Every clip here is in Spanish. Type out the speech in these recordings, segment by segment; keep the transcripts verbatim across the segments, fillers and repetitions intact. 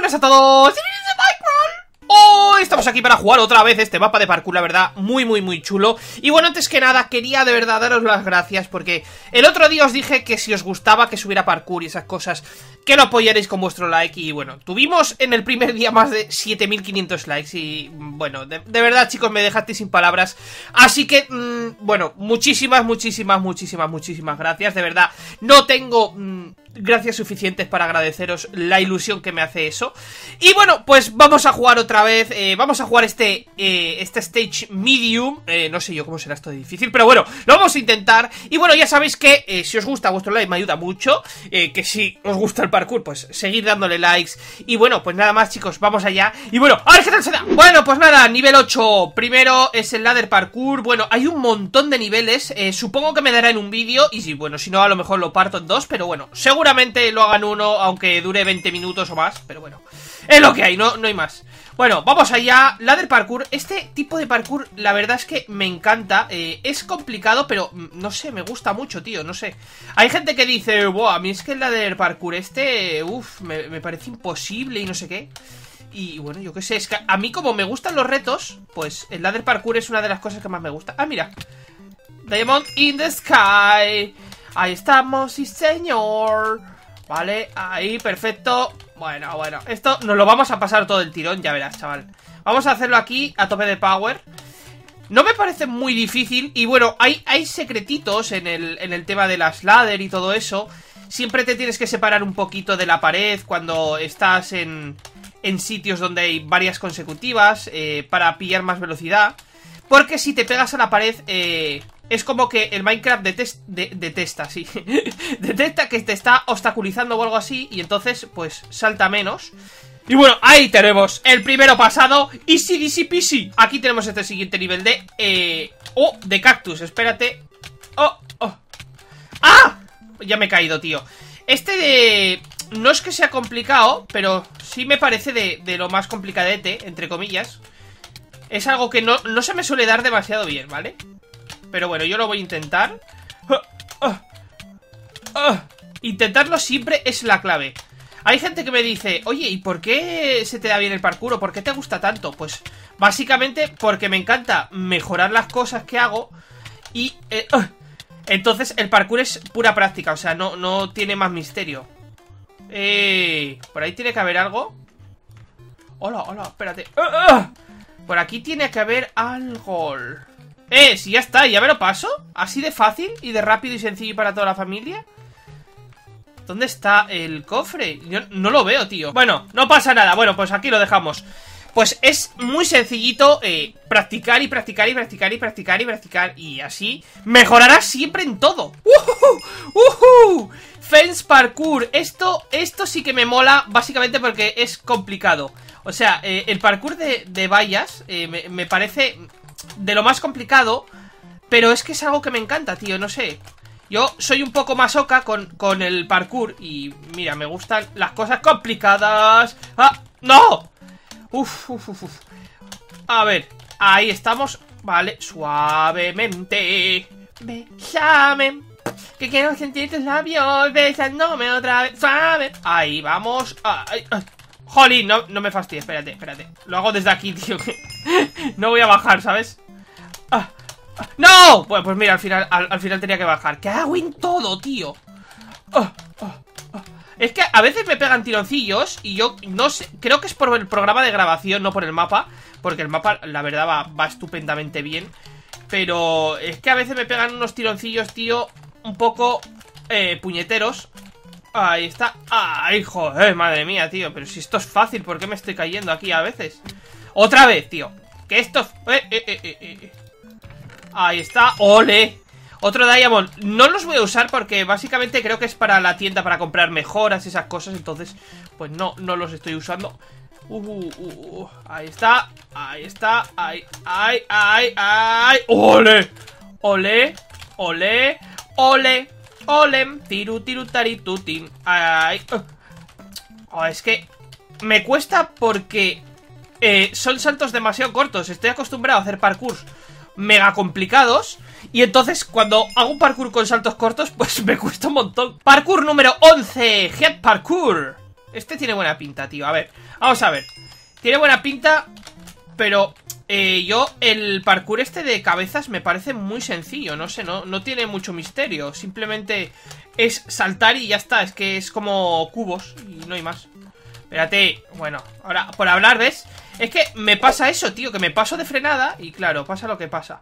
buenas a todos. Oh, estamos aquí para jugar otra vez este mapa de parkour, la verdad, muy muy muy chulo. Y bueno, antes que nada, quería de verdad daros las gracias porque el otro día os dije que si os gustaba que subiera parkour y esas cosas, que lo apoyaréis con vuestro like. Y bueno, tuvimos en el primer día más de siete mil quinientos likes y bueno, de, de verdad chicos, me dejasteis sin palabras. Así que, mmm, bueno, muchísimas, muchísimas, muchísimas, muchísimas gracias. De verdad, no tengo mmm, gracias suficientes para agradeceros la ilusión que me hace eso. Y bueno, pues vamos a jugar otra vez, eh, vamos a jugar este, eh, este stage medium, eh, no sé yo cómo será esto de difícil, pero bueno, lo vamos a intentar. Y bueno, ya sabéis que eh, si os gusta vuestro like me ayuda mucho, eh, que si os gusta el parkour, pues seguid dándole likes. Y bueno, pues nada más chicos, vamos allá. Y bueno, a ver qué tal se da. Bueno, pues nada, nivel ocho, primero es el ladder parkour. Bueno, hay un montón de niveles, eh, supongo que me dará en un vídeo. Y si, bueno, si no a lo mejor lo parto en dos, pero bueno, seguramente lo hagan uno, aunque dure veinte minutos o más, pero bueno, es lo que hay, no, no hay más. Bueno, vamos allá, ladder parkour. Este tipo de parkour, la verdad es que me encanta, eh, es complicado, pero no sé, me gusta mucho, tío, no sé. Hay gente que dice, wow, a mí es que el ladder parkour este, uff, me, me parece imposible y no sé qué. Y bueno, yo qué sé, es que a mí como me gustan los retos, pues el ladder parkour es una de las cosas que más me gusta. Ah, mira, Diamond in the Sky. Ahí estamos, sí señor. Vale, ahí, perfecto. Bueno, bueno, esto nos lo vamos a pasar todo el tirón, ya verás, chaval. Vamos a hacerlo aquí a tope de power. No me parece muy difícil. Y bueno, hay, hay secretitos en el, en el tema de las ladder y todo eso. Siempre te tienes que separar un poquito de la pared cuando estás en, en sitios donde hay varias consecutivas, eh, para pillar más velocidad. Porque si te pegas a la pared, eh, es como que el Minecraft detest, de, detesta, sí. detecta que te está obstaculizando o algo así. Y entonces, pues, salta menos. Y bueno, ahí tenemos el primero pasado. Easy, easy, peasy. Aquí tenemos este siguiente nivel de... Eh, oh, de cactus, espérate. Oh, oh. ¡Ah! Ya me he caído, tío. Este de... No es que sea complicado, pero sí me parece de, de lo más complicadete, entre comillas. Es algo que no, no se me suele dar demasiado bien, ¿vale? Pero bueno, yo lo voy a intentar. uh, uh, uh. Intentarlo siempre es la clave. Hay gente que me dice, oye, ¿y por qué se te da bien el parkour? ¿O por qué te gusta tanto? Pues básicamente porque me encanta mejorar las cosas que hago. Y eh, uh. entonces el parkour es pura práctica, o sea, no, no tiene más misterio. eh, Por ahí tiene que haber algo. Hola, hola, espérate. uh, uh. Por aquí tiene que haber algo. Eh, si ya está, ya me lo paso. Así de fácil y de rápido y sencillo para toda la familia. ¿Dónde está el cofre? Yo no lo veo, tío. Bueno, no pasa nada, bueno, pues aquí lo dejamos. Pues es muy sencillito, eh, practicar y practicar y practicar y practicar y practicar. Y así mejorarás siempre en todo. ¡Uhu! ¡Uhu! Fence parkour. Esto, esto sí que me mola, básicamente porque es complicado. O sea, eh, el parkour de, de vallas eh, me, me parece de lo más complicado. Pero es que es algo que me encanta, tío, no sé. Yo soy un poco masoca con, con el parkour. Y mira, me gustan las cosas complicadas. ¡Ah! ¡No! Uf, uf, uf, uf. A ver, ahí estamos. Vale, suavemente. Bésame, que quiero sentir tus labios besándome otra vez. Suave. Ahí vamos. Ay, ay. Jolín, no, no me fastidies, espérate, espérate. Lo hago desde aquí, tío. No voy a bajar, ¿sabes? Ah, ah. ¡No! Bueno, pues mira, al final, al, al final tenía que bajar. ¿Qué hago en todo, tío? Ah, ah, ah. Es que a veces me pegan tironcillos y yo no sé, creo que es por el programa de grabación, no por el mapa. Porque el mapa, la verdad, va, va estupendamente bien. Pero es que a veces me pegan unos tironcillos, tío, un poco eh, puñeteros. Ahí está. ¡Ay, joder! Madre mía, tío. Pero si esto es fácil, ¿por qué me estoy cayendo aquí a veces? Otra vez, tío. Que esto... Eh, eh, eh, eh, eh. Ahí está. ¡Ole! Otro Diamond. No los voy a usar porque básicamente creo que es para la tienda, para comprar mejoras y esas cosas. Entonces, pues no, no los estoy usando. Uh, uh, uh, ahí está. Ahí está. Ahí, ahí, ahí, ahí. ¡Ole! ¡Ole! ¡Ole! ¡Ole! ¡Ole! Tiru, tiru, taritutin. ¡Ay! Oh, es que me cuesta porque eh, son saltos demasiado cortos. Estoy acostumbrado a hacer parkours mega complicados. Y entonces cuando hago un parkour con saltos cortos, pues me cuesta un montón. Parkour número once. Head parkour. Este tiene buena pinta, tío. A ver, vamos a ver. Tiene buena pinta, pero eh, yo el parkour este de cabezas me parece muy sencillo. No sé, no, no tiene mucho misterio. Simplemente es saltar y ya está. Es que es como cubos y no hay más. Espérate, bueno, ahora por hablar, ¿ves? Es que me pasa eso, tío, que me paso de frenada y claro, pasa lo que pasa.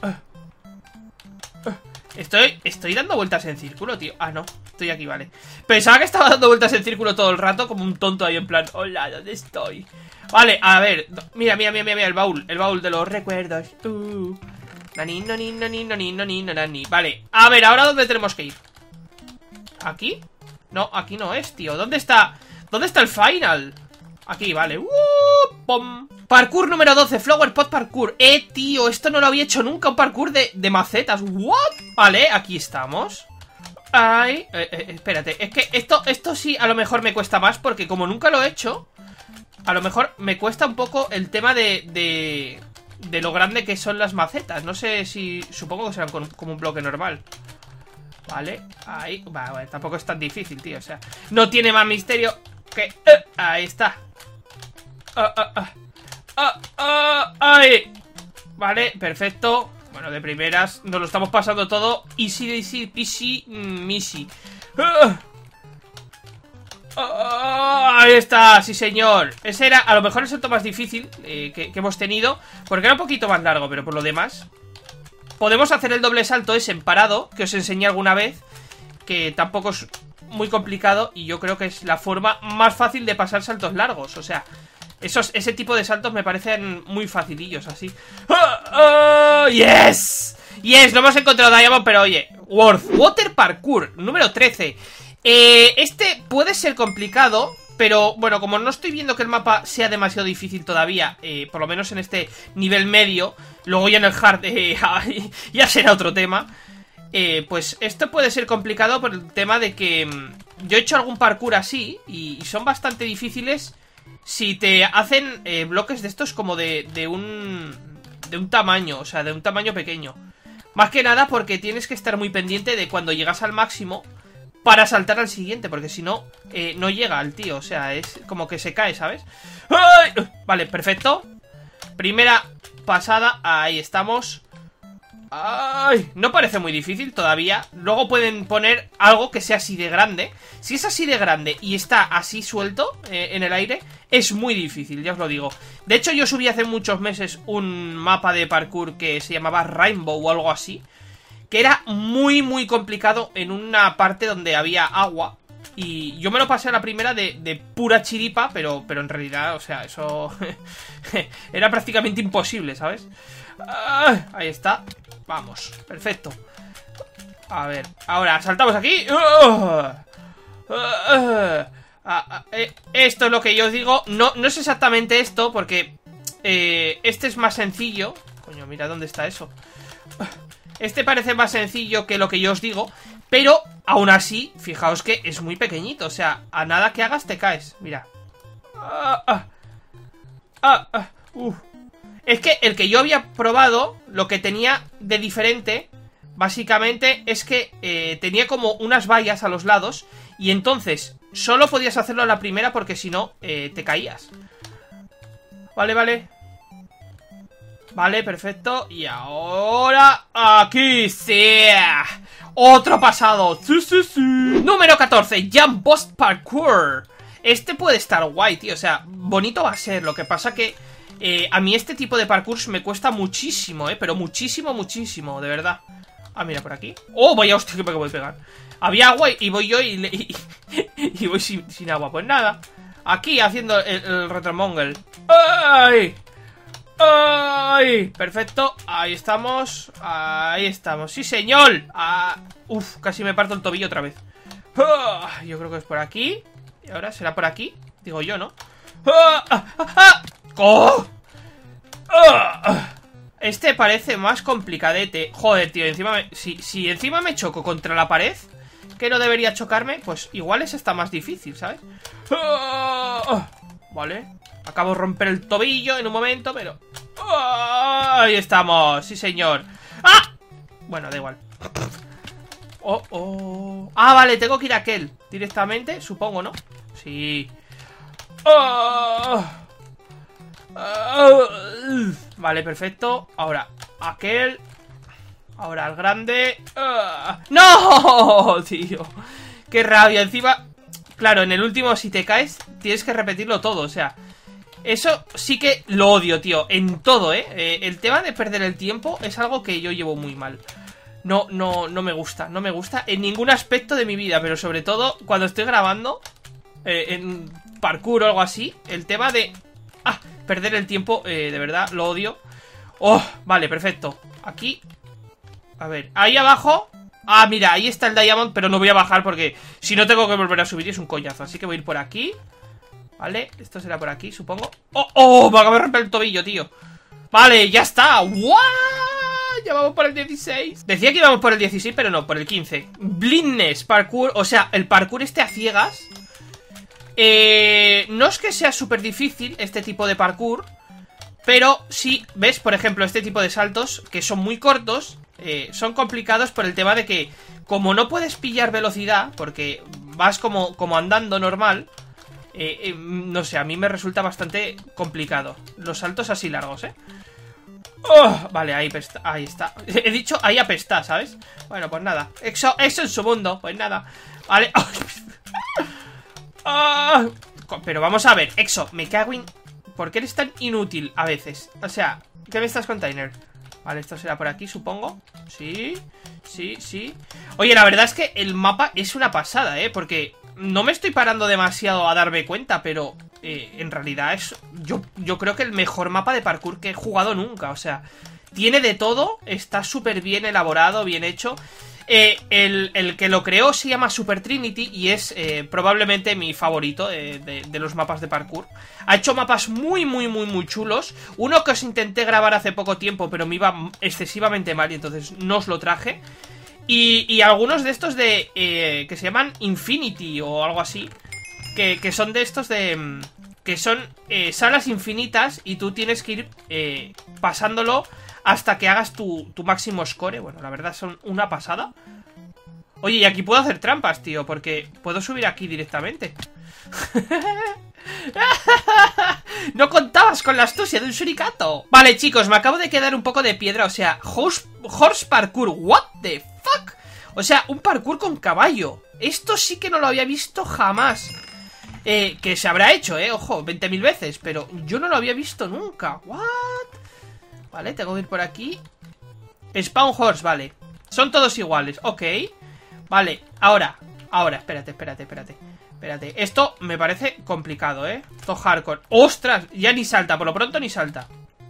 Estoy, estoy dando vueltas en círculo, tío. Ah, no, estoy aquí, vale. Pensaba que estaba dando vueltas en círculo todo el rato, como un tonto ahí en plan, hola, ¿dónde estoy? Vale, a ver, mira, mira, mira, mira, el baúl, el baúl de los recuerdos. Uh. Nani, nani, nani, nani, nani, nani. Vale, a ver, ¿ahora dónde tenemos que ir? ¿Aquí? No, aquí no es, tío. ¿Dónde está? ¿Dónde está el final? Aquí, vale. Uh, pom. Parkour número doce, Flower Pot Parkour. Eh, tío, esto no lo había hecho nunca. Un parkour de, de macetas. What? Vale, aquí estamos. Ay, eh, eh, espérate. Es que esto, esto sí a lo mejor me cuesta más, porque como nunca lo he hecho, a lo mejor me cuesta un poco el tema de... De, de lo grande que son las macetas. No sé si... Supongo que serán con, como un bloque normal. Vale, ahí, vale, vale, tampoco es tan difícil, tío, o sea, no tiene más misterio que... Eh, ahí está. Ah, ah, ah, ah, ah, ahí. Vale, perfecto. Bueno, de primeras nos lo estamos pasando todo. Easy, easy, peasy, missy. Ah, ah, ahí está, sí señor. Ese era, a lo mejor el salto más difícil eh, que, que hemos tenido, porque era un poquito más largo, pero por lo demás... Podemos hacer el doble salto ese en parado, que os enseñé alguna vez, que tampoco es muy complicado y yo creo que es la forma más fácil de pasar saltos largos. O sea, esos, ese tipo de saltos me parecen muy facilillos, así. ¡Oh, oh, yes! Yes, no hemos encontrado Diamond, pero oye, worth. Water Parkour, número trece. eh, Este puede ser complicado, pero bueno, como no estoy viendo que el mapa sea demasiado difícil todavía, eh, por lo menos en este nivel medio, luego ya en el hard eh, ya será otro tema, eh, pues esto puede ser complicado por el tema de que mmm, yo he hecho algún parkour así y, y son bastante difíciles si te hacen eh, bloques de estos como de, de un de un tamaño, o sea, de un tamaño pequeño. Más que nada porque tienes que estar muy pendiente de cuando llegas al máximo para saltar al siguiente, porque si no, eh, no llega el tío, o sea, es como que se cae, ¿sabes? ¡Ay! Vale, perfecto. Primera pasada, ahí estamos. ¡Ay! No parece muy difícil todavía. Luego pueden poner algo que sea así de grande. Si es así de grande y está así suelto eh, en el aire, es muy difícil, ya os lo digo. De hecho, yo subí hace muchos meses un mapa de parkour que se llamaba Rainbow o algo así, que era muy muy complicado en una parte donde había agua. Y yo me lo pasé a la primera de, de pura chiripa, pero, pero en realidad, o sea, eso era prácticamente imposible, ¿sabes? Ah, ahí está. Vamos, perfecto. A ver, ahora saltamos aquí. Uh, uh, uh, uh, eh, esto es lo que yo os digo. No, no es exactamente esto, porque eh, este es más sencillo. Coño, mira dónde está eso. Este parece más sencillo que lo que yo os digo, pero aún así, fijaos que es muy pequeñito. O sea, a nada que hagas te caes. Mira. Ah, ah, ah, ah, uh. Es que el que yo había probado, lo que tenía de diferente, básicamente, es que eh, tenía como unas vallas a los lados. Y entonces, solo podías hacerlo a la primera porque si no, eh, te caías. Vale, vale. Vale, perfecto. Y ahora... aquí, sí. Otro pasado. Sí, sí, sí. Número catorce, Jump Boost Parkour. Este puede estar guay, tío. O sea, bonito va a ser. Lo que pasa que eh, a mí este tipo de parkours me cuesta muchísimo, eh. Pero muchísimo, muchísimo, de verdad. Ah, mira, por aquí. Oh, vaya hostia que me voy a pegar. Había agua y voy yo y, le, y, y voy sin, sin agua. Pues nada. Aquí haciendo el, el retromongle. ¡Ay! ¡Ay! Perfecto, ahí estamos. Ahí estamos, sí señor. ah, Uf, casi me parto el tobillo otra vez. ah, Yo creo que es por aquí. Y ahora será por aquí, digo yo, ¿no? ¡Ah! ¡Ah! ¡Ah! ¡Oh! ¡Ah! Este parece más complicadete. Joder, tío, encima me, si, si encima me choco contra la pared, que no debería chocarme, pues igual es esta más difícil, ¿sabes? ¡Ah! Vale. Acabo de romper el tobillo en un momento, pero... ¡Oh! Ahí estamos, sí señor. ¡Ah! Bueno, da igual. Oh, oh. Ah, vale, tengo que ir a aquel directamente, supongo, ¿no? Sí. Oh. Oh. Vale, perfecto. Ahora, aquel. Ahora el grande. Oh. ¡No! Tío. Qué rabia. Encima, claro, en el último si te caes tienes que repetirlo todo, o sea. Eso sí que lo odio, tío. En todo, ¿eh? eh el tema de perder el tiempo es algo que yo llevo muy mal. No, no, no me gusta, no me gusta en ningún aspecto de mi vida, pero sobre todo cuando estoy grabando eh, en parkour o algo así, el tema de ah, perder el tiempo, eh, de verdad, lo odio. Oh, vale, perfecto. Aquí, a ver, ahí abajo. Ah, mira, ahí está el diamond, pero no voy a bajar porque si no tengo que volver a subir y es un coñazo. Así que voy a ir por aquí. Vale, esto será por aquí, supongo. ¡Oh, oh! Me acabo de romper el tobillo, tío. Vale, ya está. ¡Wow! Ya vamos por el dieciséis. Decía que íbamos por el dieciséis, pero no, por el quince. Blindness, parkour, o sea, el parkour este a ciegas. eh, No es que sea súper difícil este tipo de parkour, pero sí, ves, por ejemplo, este tipo de saltos que son muy cortos, eh, son complicados por el tema de que como no puedes pillar velocidad, porque vas como, como andando normal, eh, eh, no sé, a mí me resulta bastante complicado los saltos así largos, ¿eh? Oh, vale, ahí, pesta, ahí está. He dicho ahí apesta, ¿sabes? Bueno, pues nada. Eso, eso en su mundo, pues nada. Vale. Oh, pero vamos a ver, Exo, me cago en... ¿Por qué eres tan inútil a veces? O sea, ¿qué me estás, container? Vale, esto será por aquí, supongo. Sí, sí, sí. Oye, la verdad es que el mapa es una pasada, ¿eh? Porque no me estoy parando demasiado a darme cuenta, pero... Eh, en realidad es yo, yo creo que el mejor mapa de parkour que he jugado nunca. O sea, tiene de todo, está súper bien elaborado, bien hecho. eh, el, el que lo creó se llama Super Trinity y es eh, probablemente mi favorito de, de, de los mapas de parkour. Ha hecho mapas muy, muy, muy, muy chulos. Uno que os intenté grabar hace poco tiempo, pero me iba excesivamente mal y entonces no os lo traje. Y, y algunos de estos de eh, que se llaman Infinity o algo así. Que, que son de estos de... Que son eh, salas infinitas y tú tienes que ir eh, pasándolo hasta que hagas tu, tu máximo score. Bueno, la verdad son una pasada. Oye, y aquí puedo hacer trampas, tío, porque puedo subir aquí directamente. No contabas con la astucia de un suricato. Vale, chicos, me acabo de quedar un poco de piedra. O sea, horse, horse parkour. What the fuck? O sea, un parkour con caballo. Esto sí que no lo había visto jamás. Eh, que se habrá hecho, eh, ojo, veinte mil veces. Pero yo no lo había visto nunca. What? Vale, tengo que ir por aquí. Spawn horse, vale. Son todos iguales, ok. Vale, ahora, ahora, espérate, espérate, espérate Espérate, esto me parece complicado, eh. Esto hardcore, ostras, ya ni salta, por lo pronto ni salta.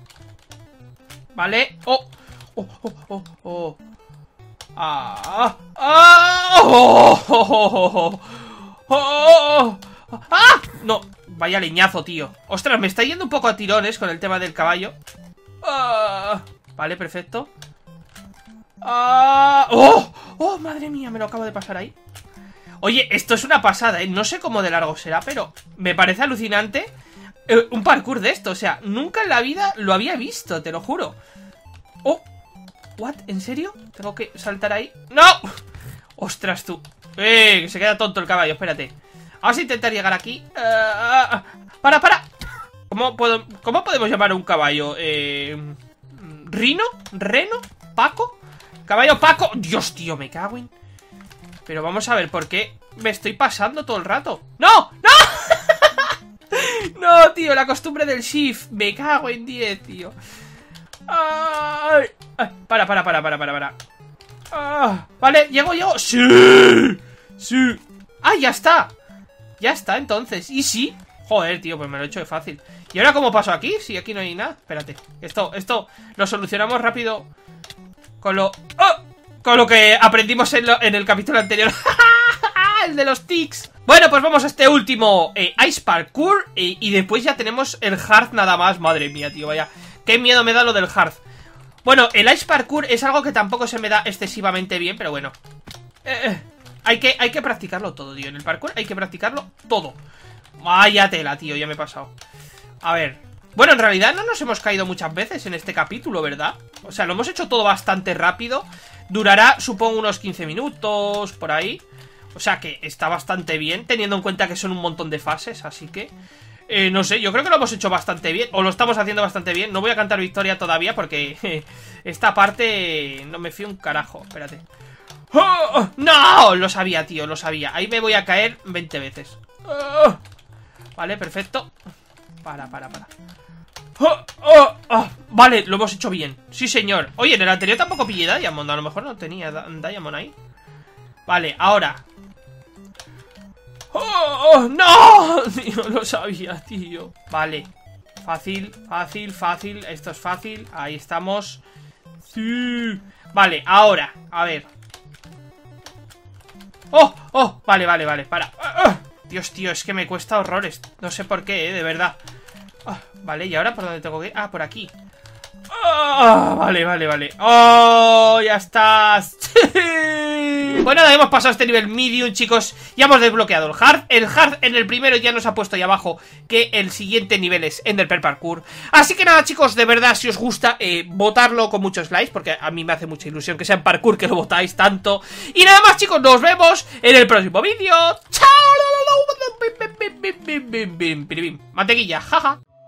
Vale, oh, oh, oh, oh, oh. Ah, ah, oh, oh, oh, oh, oh. ¡Ah! No, vaya leñazo, tío. Ostras, me está yendo un poco a tirones con el tema del caballo. Ah, vale, perfecto. Ah, ¡oh! ¡Oh, madre mía! Me lo acabo de pasar ahí. Oye, esto es una pasada, ¿eh? No sé cómo de largo será, pero me parece alucinante eh, un parkour de esto. O sea, nunca en la vida lo había visto, te lo juro. ¡Oh! ¿What? ¿En serio? ¿Tengo que saltar ahí? ¡No! ¡Ostras, tú! ¡Eh! Que se queda tonto el caballo, espérate. Vamos a intentar llegar aquí. Uh, ¡Para, para! ¿Cómo, puedo, ¿Cómo podemos llamar a un caballo? Eh, ¿Rino? ¿Reno? ¿Paco? ¿Caballo Paco? Dios, tío, me cago en... Pero vamos a ver, ¿por qué me estoy pasando todo el rato? ¡No! ¡No! No, tío, la costumbre del shift. Me cago en diez, tío. Ay, ay, para, para, para, para, para, para. Ah, vale, llego, llego. ¡Sí! ¡Sí! ¡Ah, ya está! Ya está, entonces. ¿Y sí? Joder, tío, pues me lo he hecho de fácil. ¿Y ahora cómo paso aquí? Si aquí no hay nada. Espérate. Esto, esto lo solucionamos rápido con lo... ¡Oh! Con lo que aprendimos en, lo, en el capítulo anterior. El de los tics. Bueno, pues vamos a este último eh, Ice Parkour eh, y después ya tenemos el Hard nada más. Madre mía, tío, vaya. Qué miedo me da lo del Hard. Bueno, el Ice Parkour es algo que tampoco se me da excesivamente bien, pero bueno. Eh, hay, que, hay que practicarlo todo, tío. En el parkour hay que practicarlo todo. Vaya tela, tío, ya me he pasado. A ver. Bueno, en realidad no nos hemos caído muchas veces en este capítulo, ¿verdad? O sea, lo hemos hecho todo bastante rápido. Durará, supongo, unos quince minutos, por ahí. O sea que está bastante bien, teniendo en cuenta que son un montón de fases, así que... Eh, no sé, yo creo que lo hemos hecho bastante bien. O lo estamos haciendo bastante bien. No voy a cantar victoria todavía porque eh, esta parte no me fío un carajo. Espérate. ¡Oh! ¡No! Lo sabía, tío, lo sabía. Ahí me voy a caer veinte veces. ¡Oh! Vale, perfecto. Para, para, para. ¡Oh! ¡Oh! ¡Oh! Vale, lo hemos hecho bien. Sí, señor. Oye, en el anterior tampoco pillé Diamond. A lo mejor no tenía Diamond ahí. Vale, ahora. ¡Oh! ¡Oh! ¡No! Tío, lo sabía, tío. Vale. Fácil, fácil, fácil. Esto es fácil. Ahí estamos. Sí. Vale, ahora. A ver. ¡Oh! ¡Oh! Vale, vale, vale. Para. Dios, tío, es que me cuesta horrores. No sé por qué, eh, de verdad. Oh, vale, ¿y ahora por dónde tengo que ir? Ah, por aquí. Oh, vale, vale, vale. ¡Oh! ¡Ya estás! Bueno, hemos pasado este nivel medium, chicos. Ya hemos desbloqueado el hard. El hard en el primero ya nos ha puesto ahí abajo que el siguiente nivel es Enderpearl Parkour. Así que nada, chicos, de verdad, si os gusta, eh, votarlo con muchos likes, porque a mí me hace mucha ilusión que sea en parkour, que lo votáis tanto. Y nada más, chicos, nos vemos en el próximo vídeo. ¡Chao! Mantequilla, jaja.